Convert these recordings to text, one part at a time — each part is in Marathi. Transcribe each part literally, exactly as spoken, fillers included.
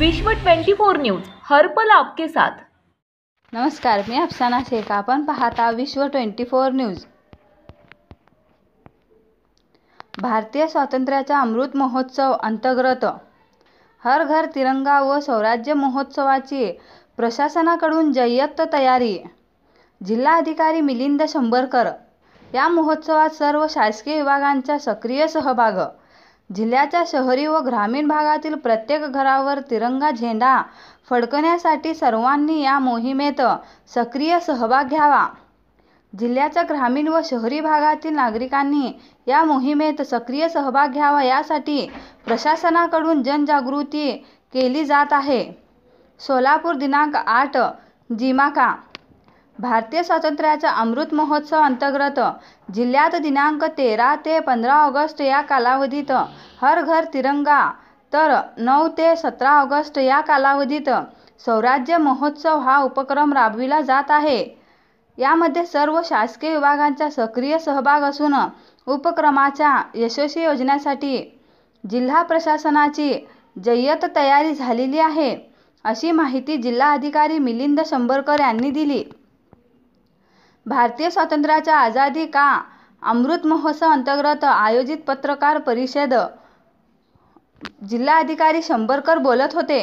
विश्व चोवीस न्यूज हर पल आपके साथ। नमस्कार, मी अफसाना शेख। आपण पाहता विश्व चोवीस न्यूज। भारतीय स्वातंत्र्याचा अमृत महोत्सव अंतर्गत हर घर तिरंगा व स्वराज्य महोत्सवाची प्रशासनाकडून जय्यत तयारी। जिल्हाधिकारी मिलिंद शंभरकर। या महोत्सवात सर्व शासकीय विभागांचा सक्रिय सहभाग। जिल्ह्याच्या शहरी व ग्रामीण भागातील प्रत्येक घरावर तिरंगा झेंडा फडकवण्यासाठी सर्वांनी या मोहिमेत सक्रिय सहभाग घ्यावा। जिल्ह्याच्या ग्रामीण व शहरी भागातील नागरिकांनी या मोहिमेत सक्रिय सहभाग घ्यावा यासाठी प्रशासनाकडून जनजागृती केली जात आहे। सोलापूर दिनांक आठ जिमाका। भारतीय स्वातंत्र्याचा अमृत महोत्सव अंतर्गत जिल्ह्यात दिनांक तेरा ते पंधरा ऑगस्ट या कालावधीत हर घर तिरंगा तर नऊ ते सतरा ऑगस्ट या कालावधीत स्वराज्य महोत्सव हा उपक्रम राबविला जात आहे। यामध्ये सर्व शासकीय विभागांचा सक्रिय सहभाग असून उपक्रमाच्या यशस्वी योजनेसाठी जिल्हा प्रशासनाची जय्यत तयारी झालेली आहे, अशी माहिती जिल्हाधिकारी मिलिंद शंभरकर यांनी दिली। भारतीय स्वातंत्र्याचा आझादी का अमृत महोत्सव अंतर्गत आयोजित पत्रकार परिषद जिल्हाधिकारी शंभरकर बोलत होते।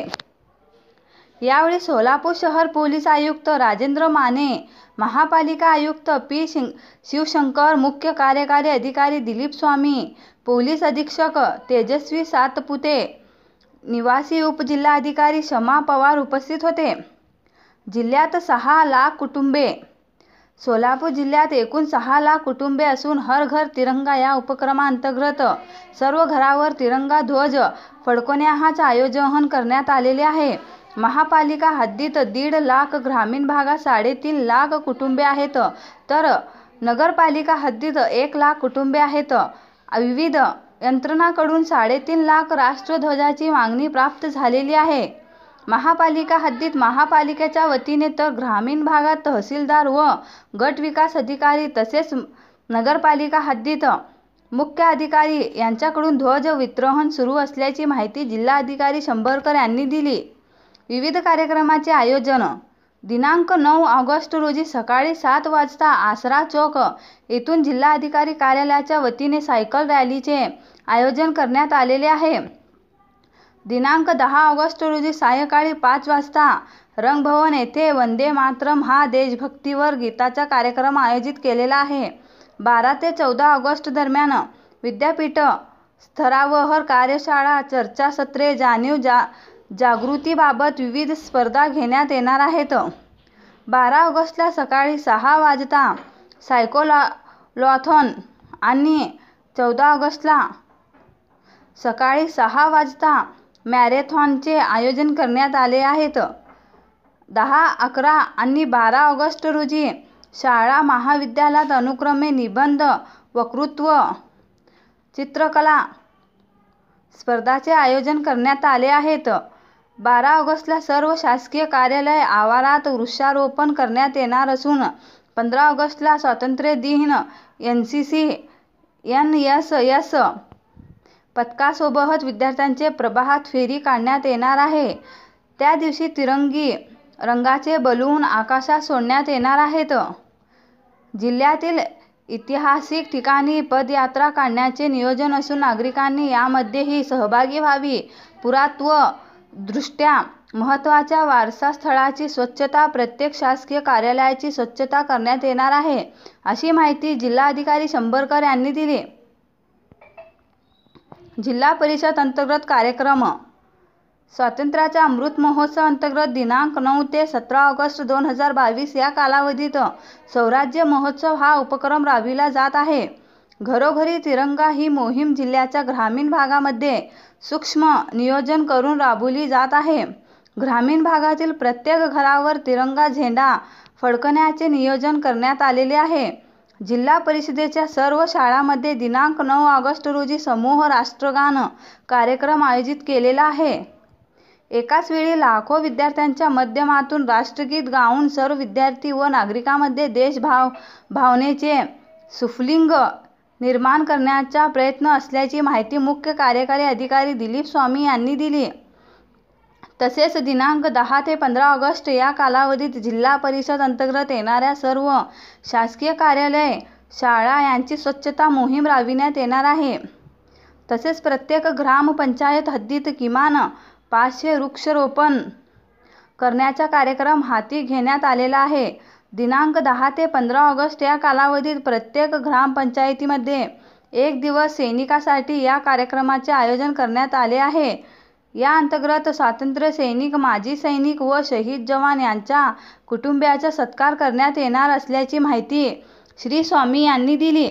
यावेळी सोलापूर शहर पोलीस आयुक्त राजेंद्र माने, महापालिका आयुक्त पी शिवशंकर, मुख्य कार्यकारी अधिकारी दिलीप स्वामी, पोलीस अधीक्षक तेजस्वी सातपुते, निवासी उपजिल्हाधिकारी शमा पवार उपस्थित होते। जिल्ह्यात सहा लाख कुटुंबे। सोलापूर जिल्ह्यात एकूण सहा लाख कुटुंबे असून हर घर तिरंगा या उपक्रमांतर्गत सर्व घरावर तिरंगा ध्वज फडकवण्याचे आयोजन करण्यात आलेले आहे। महापालिका हद्दीत दीड लाख, ग्रामीण भागात साडेतीन लाख कुटुंबे आहेत तर नगरपालिका हद्दीत एक लाख कुटुंबे आहेत। विविध यंत्रणांकडून साडेतीन लाख राष्ट्रध्वजाची मागणी प्राप्त झालेली आहे। महापालिका हद्दीत महापालिकेच्या वतीने तर ग्रामीण भागात तहसीलदार व गट विकास अधिकारी तसेच नगरपालिका हद्दीत मुख्य अधिकारी यांच्याकडून ध्वज वितरण सुरू असल्याची माहिती जिल्हाधिकारी शंभरकर यांनी दिली। विविध कार्यक्रमाचे आयोजन। दिनांक नऊ ऑगस्ट रोजी सकाळी सात वाजता आसरा चौक येथून जिल्हाधिकारी कार्यालयाच्या वतीने सायकल रॅलीचे आयोजन करण्यात आलेले आहे। दिनांक दहा ऑगस्ट रोजी सायंकाळी पाच वाजता रंगभवन येथे वंदे मातरम हा देशभक्तीपर गीताचा कार्यक्रम आयोजित केलेला आहे। बारा ते चौदा ऑगस्ट दरम्यान विद्यापीठ स्तरावर कार्यशाळा, चर्चासत्रे, जाणीव जा जागृतीबाबत विविध स्पर्धा घेण्यात येणार आहेत। बारा ऑगस्टला सकाळी सहा वाजता सायकलॉथॉन आणि चौदा ऑगस्टला सकाळी सहा वाजता मॅरेथॉनचे आयोजन करण्यात आले आहेत। दहा, अकरा आणि बारा ऑगस्ट रोजी शाळा महाविद्यालयात अनुक्रमे निबंध, वक्तृत्व, चित्रकला स्पर्धांचे आयोजन करण्यात आले आहेत। बारा ऑगस्टला सर्व शासकीय कार्यालय आवारात वृक्षारोपण करण्यात येणार असून पंधरा ऑगस्टला स्वातंत्र्य दिन एनसीसी एनएसएस पथकासोबत विद्यार्थ्यांचे प्रभात फेरी काढण्यात येणार आहे। त्या दिवशी तिरंगी रंगाचे बलून आकाशात सोडण्यात येणार आहेत। जिल्ह्यातील ऐतिहासिक ठिकाणी पदयात्रा काढण्याचे नियोजन असून नागरिकांनी यामध्येही सहभागी व्हावे। पुरातत्व दृष्ट्या महत्त्वाच्या वारसास्थळाची स्वच्छता, प्रत्येक शासकीय कार्यालयाची स्वच्छता करण्यात येणार आहे, अशी माहिती जिल्हाधिकारी शंभरकर यांनी दिली। जिल्हा परिषद अंतर्गत कार्यक्रम। स्वातंत्र्याचा अमृत महोत्सव अंतर्गत दिनांक नऊ ते सतरा ऑगस्ट दोन हजार बावीस या कालावधीत स्वराज्य महोत्सव हा उपक्रम राबविला जात आहे। घरोघरी तिरंगा ही मोहीम जिल्ह्याच्या ग्रामीण भागामध्ये सूक्ष्म नियोजन करून राबवली जात आहे। ग्रामीण भागातील प्रत्येक घरावर तिरंगा झेंडा फडकवण्याचे नियोजन करण्यात आलेले आहे। जिल्हा परिषदेच्या सर्व शाळांमध्ये दिनांक नऊ ऑगस्ट रोजी समूह राष्ट्रगान कार्यक्रम आयोजित केलेला आहे। एकाच वेळी लाखो विद्यार्थ्यांच्या माध्यमातून राष्ट्रगीत गाऊन सर्व विद्यार्थी व नागरिकांमध्ये देशभाव भावनेचे स्फुलिंग निर्माण करण्याचा प्रयत्न असल्याची माहिती मुख्य कार्यकारी अधिकारी दिलीप स्वामी यांनी दिली। तसेच दिनांक दहा ते पंधरा ऑगस्ट या कालावधीत जिल्हा परिषद अंतर्गत येणाऱ्या सर्व शासकीय कार्यालय, शाळा यांची स्वच्छता मोहीम राबविण्यात येणार आहे. तसेच प्रत्येक ग्रामपंचायत हद्दीत किमान पाचशे वृक्षारोपण करण्याचा कार्यक्रम हाती घेण्यात आलेला आहे. दिनांक दहा ते पंधरा ऑगस्ट या कालावधीत प्रत्येक ग्रामपंचायतीमध्ये एक दिवस सैनिकासाठी या कार्यक्रमाचे आयोजन करण्यात आले आहे. या अंतर्गत स्वातंत्र्य सैनिक, माजी सैनिक व शहीद जवान यांच्या कुटुंबियाचा सत्कार करण्यात येणार असल्याची माहिती श्री स्वामी यांनी दिली.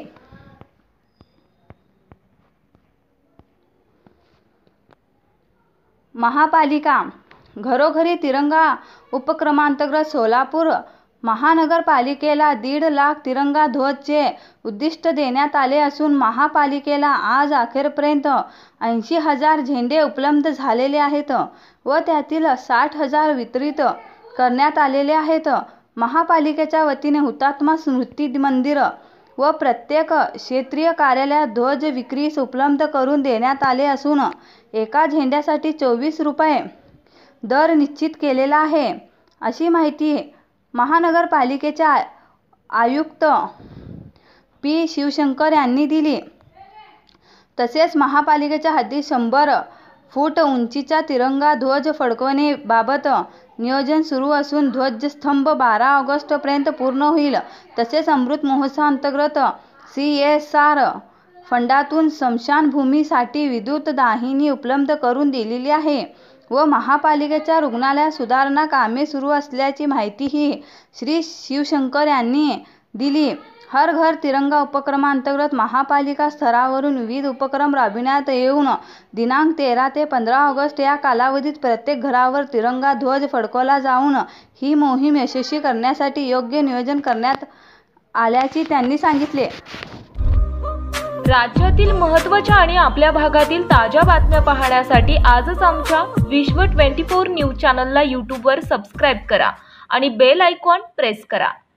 महापालिका घरोघरी तिरंगा उपक्रमांतर्गत सोलापूर महानगरपालिकेला दीड लाख तिरंगा ध्वजचे उद्दिष्ट देण्यात आले असून महापालिकेला आज अखेरपर्यंत ऐंशी हजार झेंडे उपलब्ध झालेले आहेत व त्यातील साठ हजार वितरित करण्यात आलेले आहेत. महापालिकेच्या वतीने हुतात्मा स्मृती मंदिर व प्रत्येक क्षेत्रीय कार्यालयात ध्वज विक्रीस उपलब्ध करून देण्यात आले असून एका झेंड्यासाठी चोवीस रुपये दर निश्चित केलेला आहे, अशी माहिती महानगरपालिकेचे आयुक्त पी शिवशंकर यांनी दिली. तसेच महापालिकेच्या हद्दीत शंभर फूट उंचीचा तिरंगा ध्वज फडकवण्याबाबत नियोजन सुरू असून ध्वजस्तंभ बारा ऑगस्ट पर्यंत पूर्ण होईल. तसेच अमृत महोत्सवाअंतर्गत सी एस आर फंडातून स्मशानभूमीसाठी विद्युत दाहिनी उपलब्ध करून दिलेली आहे व महापालिकेच्या रुग्णालयात सुधारणा कामे सुरू असल्याची माहितीही श्री शिवशंकर यांनी दिली. हर घर तिरंगा उपक्रमांतर्गत महापालिका स्तरावरून विविध उपक्रम राबविण्यात येऊन दिनांक तेरा ते पंधरा ऑगस्ट या कालावधीत प्रत्येक घरावर तिरंगा ध्वज फडकवला जाऊन ही मोहीम यशस्वी करण्यासाठी योग्य नियोजन करण्यात आल्याचे त्यांनी सांगितले. राज्यातील महत्त्वाच्या आणि आपल्या भागातील ताज्या बातम्या पाहण्यासाठी आजच आमच्या विश्व चोवीस न्यूज चॅनलला यूट्यूबवर सबस्क्राईब करा आणि बेल आयकॉन प्रेस करा.